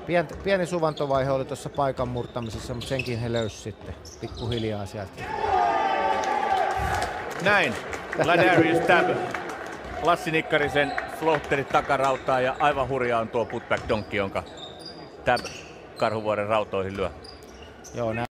Pieni suvantovaihe oli tuossa paikan murtamisessa, mutta senkin he löysi sitten pikkuhiljaa sieltä. Näin. Ladarius Tab. Lassi Nikkarisen floatteri takarautaa ja aivan hurjaa on tuo putback donkki, jonka Tab Karhuvuoren rautoihin lyö. Joo,